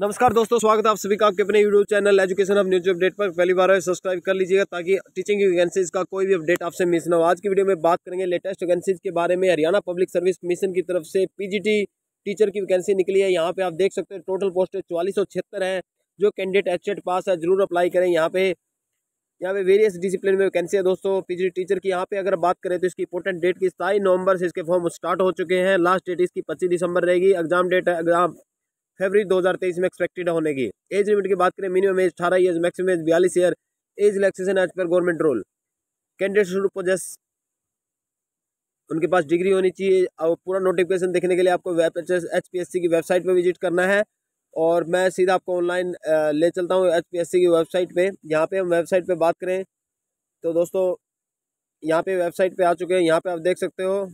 नमस्कार दोस्तों, स्वागत है आप सभी का आपके अपने YouTube channel education of news update पर। पहली बार है सब्सक्राइब कर लीजिएगा ताकि टीचिंग की वैकेंसीज का कोई भी अपडेट आपसे मिस ना हो। आज की वीडियो में बात करेंगे लेटेस्ट वैकेंसीज के बारे में। हरियाणा पब्लिक सर्विस कमीशन की तरफ से पीजीटी टीचर की वैकेंसी निकली है। यहाँ पे आप देख सकते हैं टोटल पोस्टें 4476 है। जो कैंडिडेट एचएट पास है जरूर अप्लाई करें। यहाँ पे वेरियस डिसिप्लिन में वैकेंसी है दोस्तों पीजीटी टीचर की। यहाँ पे अगर बात करें तो इसकी इंपोर्टेंट डेट की 27 नवंबर से इसके फॉर्म स्टार्ट हो चुके हैं। लास्ट डेट इसकी 25 दिसंबर रहेगी। एग्जाम डेट एग्जाम फरवरी 2023 में एक्सपेक्टेड होने की। एज लिमिट की बात करें, minimum age 18 year, maximum age 42 year. Age relaxation age पर government rule. Candidate should possess, उनके पास डिग्री होनी चाहिए। और पूरा नोटिफिकेशन देखने के लिए आपको HPSC की वेबसाइट पर विजिट करना है। और मैं सीधा आपको ऑनलाइन ले चलता हूँ HPSC की वेबसाइट पे। यहाँ पे हम वेबसाइट पे बात करें तो दोस्तों यहाँ पे वेबसाइट पे आ चुके हैं। यहाँ पे आप देख सकते हो।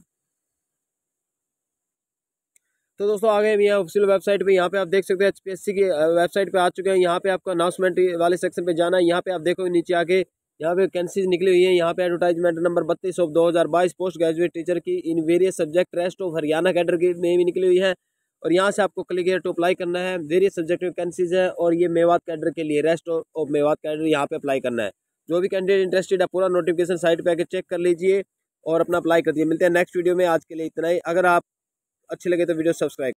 तो दोस्तों आ गए हम यहाँ ऑफिशियल वेबसाइट पे। यहाँ पे आप देख सकते हैं HPSC की वेबसाइट पे आ चुके हैं। यहाँ पे आपको अनाउंसमेंट वाले सेक्शन पे जाना है। यहाँ पे आप देखो नीचे आके यहाँ पे वैकेंसीज निकली हुई है। यहाँ पे advertisement number 32 of 2022 post graduate teacher की in various subject rest of Haryana cadre की में भी निकली हुई है। और यहाँ से आपको क्लिक हियर टू अप्लाई करना है। वेरियस सब्जेक्ट वैकेंसीज है और ये मेवात कैडर के लिए, रेस्ट ऑफ मेवात कैडर यहाँ पे अप्लाई करना है। जो भी कैंडिडेट इंटरेस्टेड है पूरा नोटिफिकेशन साइट पे आके चेक कर लीजिए और अपना अप्लाई कर दिए। मिलते हैं नेक्स्ट वीडियो में। आज के लिए इतना ही। अगर आप अच्छे लगे तो वीडियो सब्सक्राइब